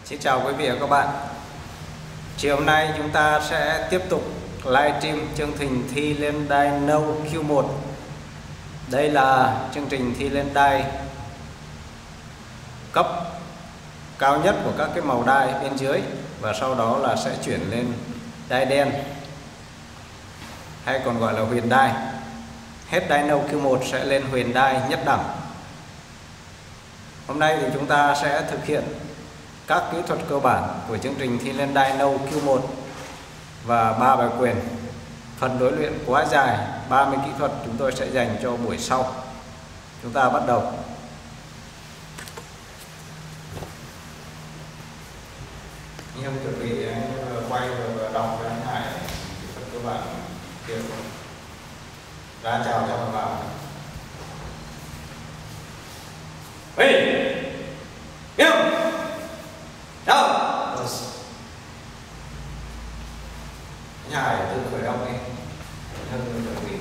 Xin chào quý vị và các bạn. Chiều hôm nay chúng ta sẽ tiếp tục livestream chương trình thi lên đai nâu Q1. Đây là chương trình thi lên đai cấp cao nhất của các cái màu đai bên dưới, và sau đó là sẽ chuyển lên đai đen hay còn gọi là huyền đai. Hết đai nâu Q1 sẽ lên huyền đai nhất đẳng. Hôm nay thì chúng ta sẽ thực hiện các kỹ thuật cơ bản của chương trình thi lên đai nâu Q1 và 3 bài quyền. Phần đối luyện quá dài, 30 kỹ thuật chúng tôi sẽ dành cho buổi sau. Chúng ta bắt đầu. Anh em chuẩn bị quay và đọc với anh Hải kỹ thuật cơ bản kia ra chào cho các bạn. Hải tự khởi động đi. Hưng chuẩn bị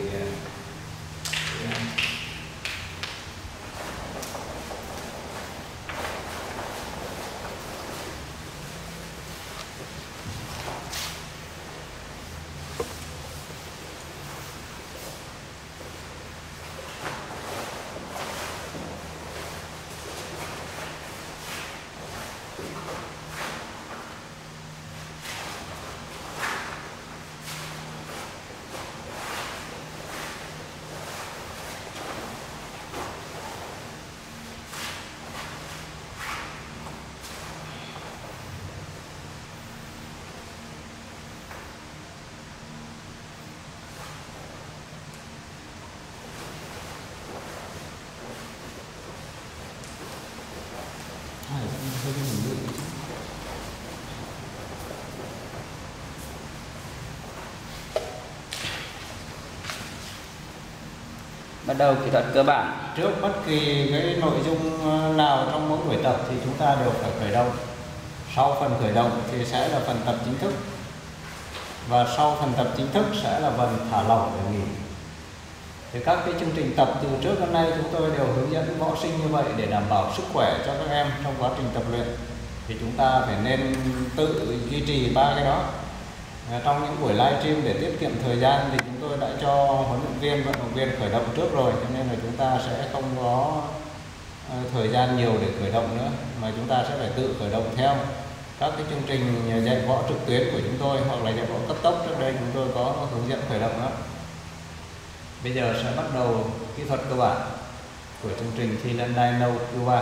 bắt đầu kỹ thuật cơ bản. Trước bất kỳ cái nội dung nào trong mỗi buổi tập thì chúng ta đều phải khởi động. Sau phần khởi động thì sẽ là phần tập chính thức, và sau phần tập chính thức sẽ là phần thả lỏng để nghỉ. Thì các cái chương trình tập từ trước đến nay chúng tôi đều hướng dẫn võ sinh như vậy để đảm bảo sức khỏe cho các em trong quá trình tập luyện. Thì chúng ta phải nên tự duy trì ba cái đó. Trong những buổi livestream để tiết kiệm thời gian thì chúng tôi đã cho huấn luyện viên, vận động viên khởi động trước rồi, cho nên là chúng ta sẽ không có thời gian nhiều để khởi động nữa, mà chúng ta sẽ phải tự khởi động theo các cái chương trình dạy võ trực tuyến của chúng tôi, hoặc là dạy võ cấp tốc trước đây chúng tôi có hướng dẫn khởi động đó. Bây giờ sẽ bắt đầu kỹ thuật cơ bản của chương trình thi lên đai nâu Q3.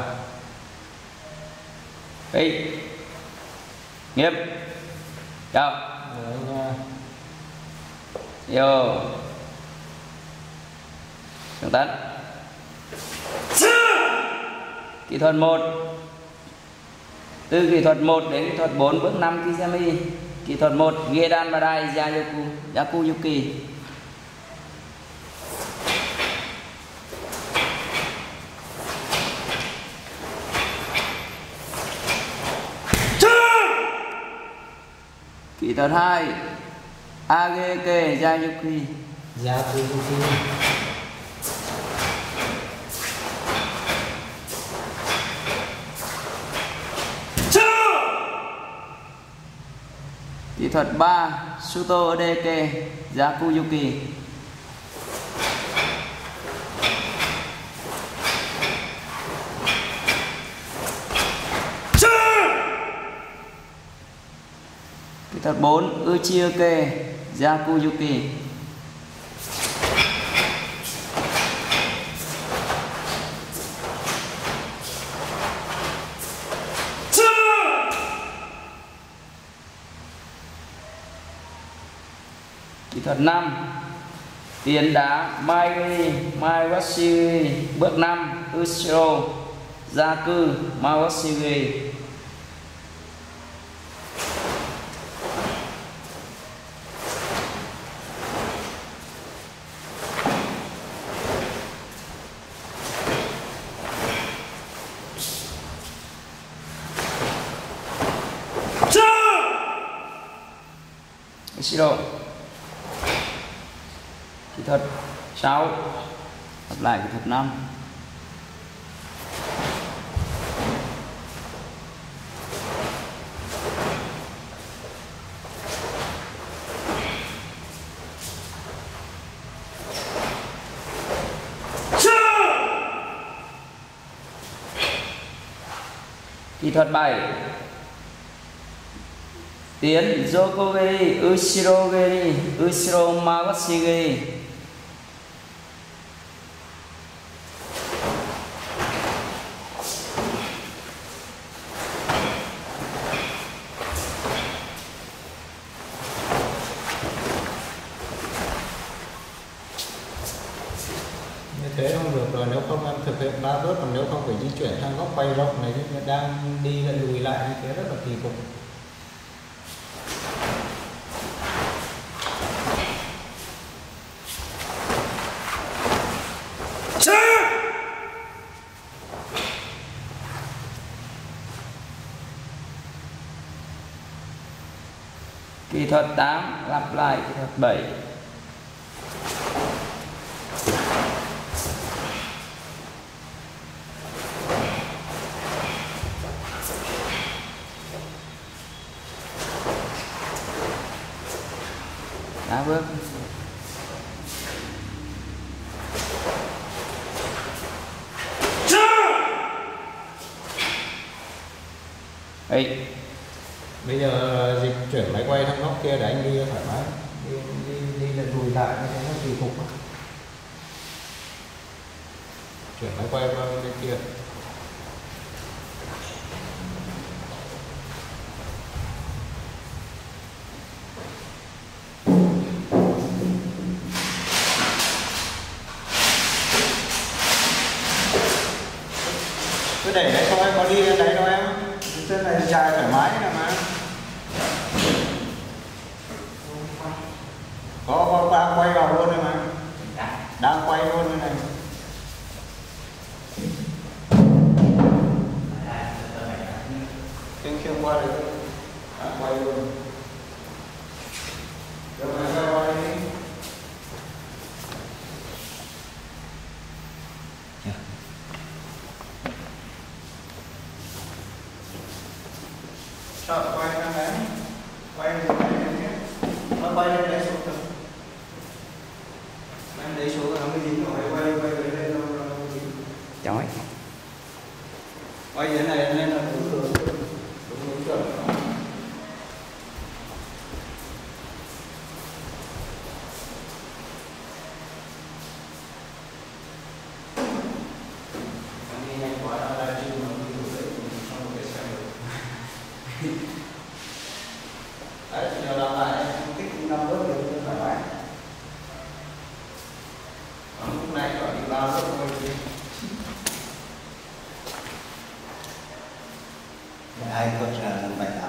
Nghiêm chào vô xuống tấn. Kỹ thuật 1, từ kỹ thuật 1 đến kỹ thuật 4 bước 5 Kizami. Kỹ thuật 1 Gedan Badai Yakuyuki. Kỹ thuật 2 Ageke Yayuki. Kỹ thuật 3 Suto Odeke Yakuyuki. Kỹ thuật 4 Uchioke Yakuyuki. Kỹ thuật 5 tiến đá Maiwashi. Bước 5 Ushiro Zaku Maiwashi. Ushiro. Kỹ thuật 6 lặp lại kỹ thuật 5. Kỹ thuật 7. Tiến Jokogeri, Ushirogeri, Ushiro Mawashigeri. Thế không được rồi, nếu không em thực hiện 3 bước, còn nếu không phải di chuyển sang góc quay rộng này, đang đi lại lùi lại như thế rất là kỳ cục. Kỹ thuật 8 lặp lại kỹ thuật 7. Đá bước. Ấy. Bây giờ dịch chuyển máy quay sang góc kia để anh đi thoải mái, đi lại lùi lại như thế nó kỳ cục. Chuyển máy quay qua bên kia. Cứ để đấy thôi, có đi lên đấy đâu em. Chân này dài thoải mái nè mà. Có đang quay vào luôn rồi mà. Đang quay luôn rồi này. Khiêng qua đấy. Đang quay luôn. Được rồi, quay đi. Sợ quay sang đấy, quay lên nhé, nó quay lên đấy xuống rồi, em lấy xuống rồi nó mới dính rồi, quay lên đâu Chói. quay dưới này lên là đúng hướng chuẩn. Đấy, giờ làm lại em thích 5 bước được cho thoải mái. Lúc nãy gọi đi 3 bước thôi chứ. Ai có trả làm bài tập.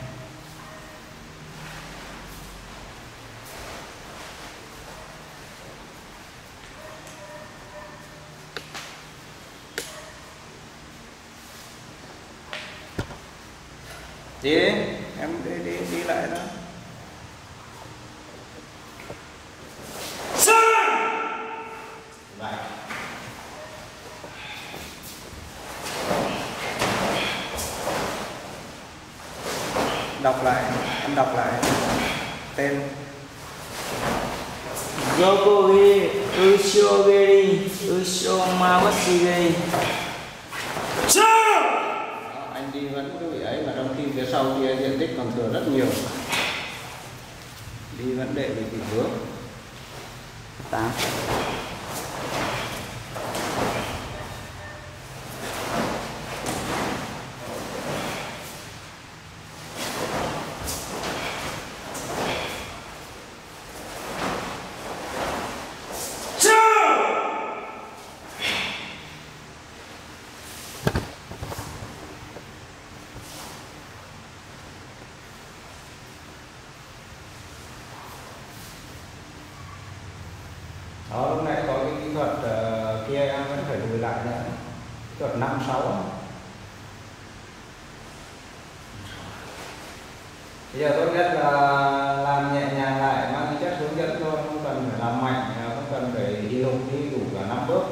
Đi em đi lại đó. Đọc lại, em đọc lại tên. Jokogeri, Ushirogeri, Ushiro Mawashigeri. Anh đi vẫn cứ bị ấy, mà trong khi phía sau kia diện tích còn thừa rất nhiều, đi vẫn để bị vướng. 8. Đó, lúc nãy có cái kỹ thuật kia em vẫn phải lùi lại nữa, kỹ thuật 5-6. Bây giờ tốt nhất là làm nhẹ nhàng lại, mang tính chất hướng dẫn thôi, không cần phải làm mạnh, không cần phải đi đủ cả 5 bước.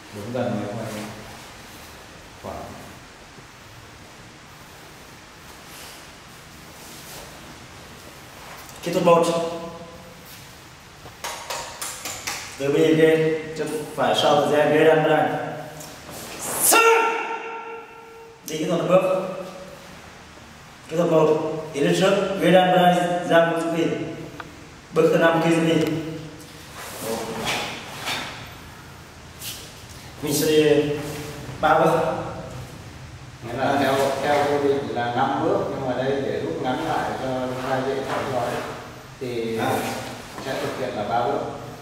Đúng gần máy quay khoảng kỹ thuật 1. Từ bi ghê chân phải sau thời gian ghê đan vào đây. Đi kỹ thuật bước. Kỹ thuật 1 tiến lên trước ghê đan vào đây ra một chút bước thứ 5 Kizumi. Mình sẽ đi 3 bước. nghĩa là theo quy định là 5 bước, nhưng mà đây để rút ngắn lại cho chúng ta dễ theo dõi thì sẽ thực hiện là 3 bước.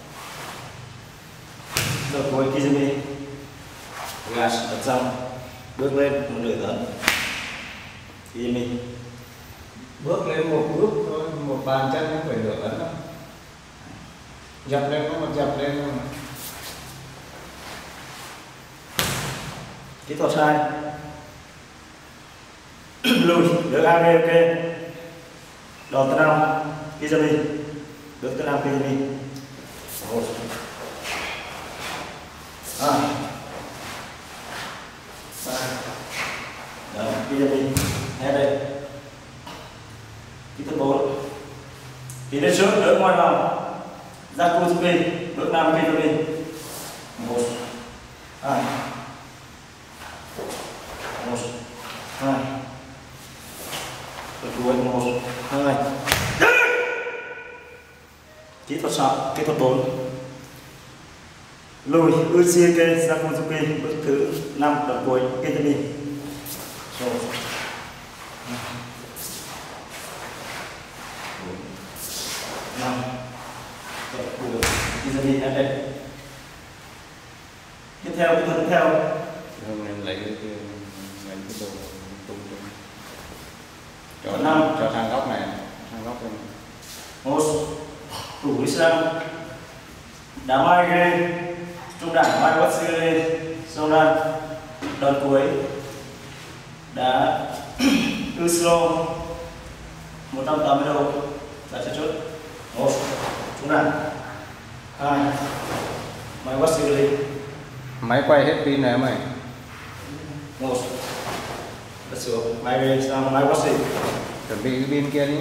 Đầu cuối Kizumi, gas đặt xong, bước lên một nửa tấn. Kizumi, Bước lên một bước thôi, một bàn chân không phải nửa tấn đâu. Dập lên có một dập lên thôi. kỹ thuật 2. Lùi, được AG ok. Đòn thứ 5 Kizumi, bước thứ 5 Kizumi. 1 2 3. Đó, Kizumi, hết đây. Kỹ thuật 4. Tiến lên trước, đỡ ngoài vòng. Zakuzuki, bước 5 Kizumi. 1 2 1 2. Bước cuối 1 2. Kỹ thuật 6, kỹ thuật 4. Lùi Uchieke Zakuzuki, bước thứ 5 đợt cuối Kizumi. 1 5. Kizumi hết đây. Tiếp theo kỹ thuật tiếp theo. Mình lấy cái đồ tung cho cho sang góc này, sang góc này. 1. Thủ Islam đá mai ghê trung đẳng mai bắt sư lên sau đan đòn cuối đá slow 180 độ đặt cho chốt. 1 trung đẳng 2 mai bắt sư lên. Máy quay hết pin này em ơi. 1 đặt xuống mai ghê sang mai bắt sư. Chuẩn bị cái pin kia đi.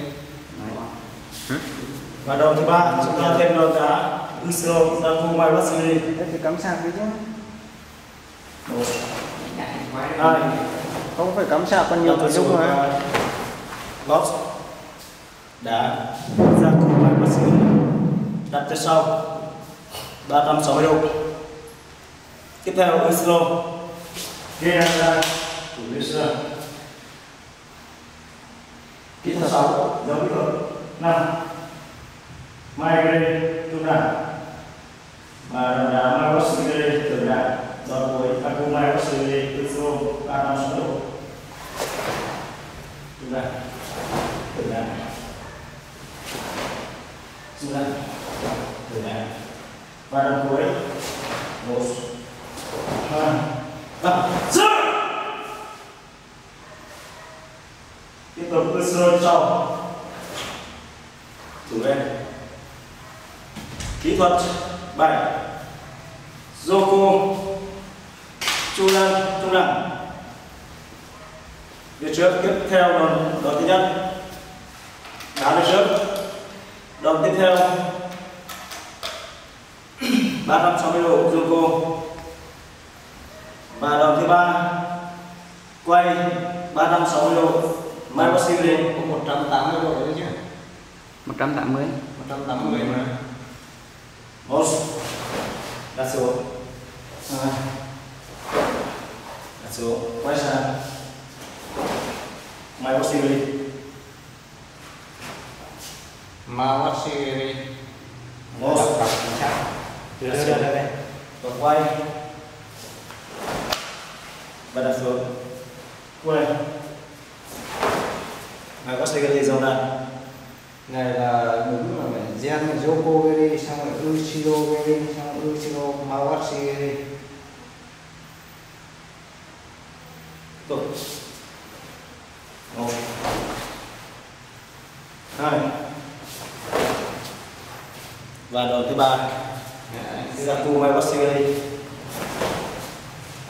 Và đòn thứ 3 chúng ta thêm đòn đá slow ra khu mai bắt sư lên. Thế thì cắm sạc đi chứ. 1 2. Không phải cắm sạc còn nhiều nội dung mà. Lót đá ra cổ mai bắt sư đặt cho sau 360 độ. Tiếp theo với slow ghe ra thủ lý sơ. Kỹ thuật 6 giống kỹ thuật 5 mai ghê trung đẳng và đòn đá mai bắt sư tưởng đẳng đòn cuối aku mai bắt sư slow 360 độ. Trung đẳng tưởng đẳng trung đẳng tưởng đẳng và đòn cuối 1 2 3. Tiếp tục cứ sơ sau thủ lên. Kỹ thuật 7 Joko Chu Lan trung đẳng. Về trước tiếp theo đòn thứ nhất đá về trước. Đòn tiếp theo 360 độ Joko. Và đòn thứ 3 quay 360 độ mai bắt siêu lên. Có 180 độ đấy chứ. 180. 180 mà. 1 đặt xuống 2 đặt xuống quay sang mai bắt siêu lên. Mawashiri. 1 đặt xuống đây và quay và đặt xuống quay mai bắt siêu lên dòng đạn. Này là đúng là phải Gen Joko Geri, xong rồi Uchiro Geri, xong rồi Uchiro Mawashiri. Tục 1 2 và đòn thứ 3 Zaku mai bắt siêu lên.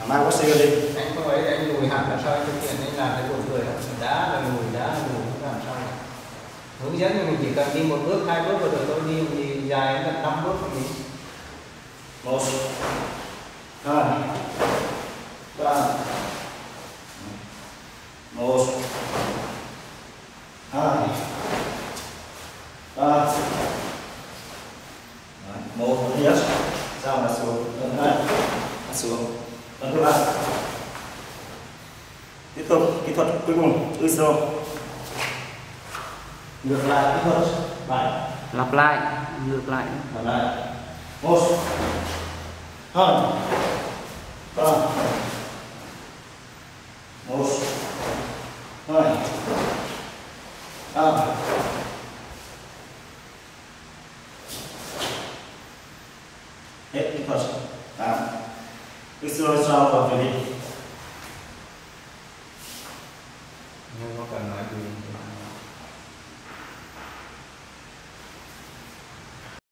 Mai có xe đi. Anh không ấy anh lùi hẳn là sao anh thực hiện anh làm cái buồn cười đó. Đá là lùi không làm sao cả. Hướng dẫn thì mình chỉ cần đi một bước, hai bước rồi thôi, đi thì dài gần 5 bước thì 1 2 3 1 2 3 1 yes sao là xuống lần hai xuống lần thứ ba. Tiếp tục kỹ thuật cuối cùng Iso ngược lại kỹ thuật 7 lặp lại ngược lại. 1 2 3 1 2 3 hết kỹ thuật. Iso sau và về đi.